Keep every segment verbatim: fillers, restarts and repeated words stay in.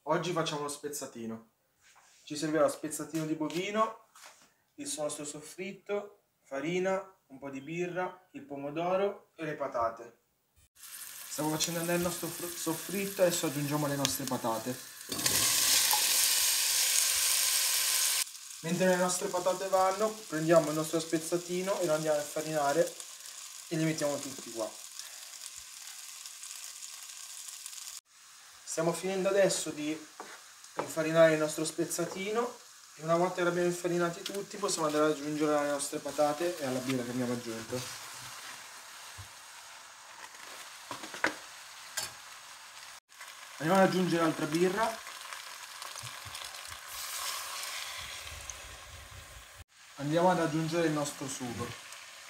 Oggi facciamo lo spezzatino. Ci servirà lo spezzatino di bovino, il nostro soffritto, farina, un po' di birra, il pomodoro e le patate. Stiamo facendo andare il nostro soffritto, adesso aggiungiamo le nostre patate. Mentre le nostre patate vanno, prendiamo il nostro spezzatino e lo andiamo a infarinare e li mettiamo tutti qua. Stiamo finendo adesso di infarinare il nostro spezzatino e una volta che l'abbiamo infarinati tutti possiamo andare ad aggiungere alle nostre patate e alla birra che abbiamo aggiunto. Andiamo ad aggiungere altra birra. Andiamo ad aggiungere il nostro sugo.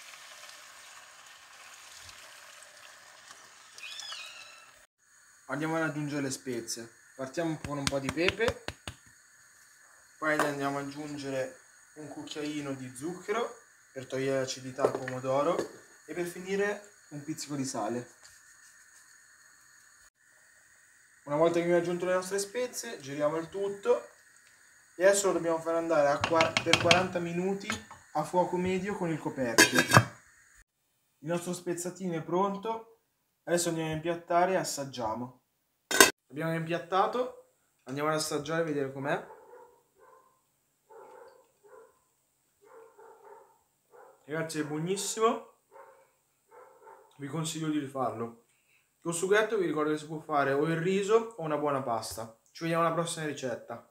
Andiamo ad aggiungere le spezie. Partiamo con un po' di pepe, poi andiamo ad aggiungere un cucchiaino di zucchero per togliere l'acidità al pomodoro e per finire un pizzico di sale. Una volta che abbiamo aggiunto le nostre spezie, giriamo il tutto e adesso lo dobbiamo fare andare a per quaranta minuti a fuoco medio con il coperchio. Il nostro spezzatino è pronto, adesso andiamo a impiattare e assaggiamo. Abbiamo impiattato, andiamo ad assaggiare e vedere com'è. Ragazzi, è buonissimo, vi consiglio di rifarlo. Col sughetto vi ricordo che si può fare o il riso o una buona pasta. Ci vediamo alla prossima ricetta.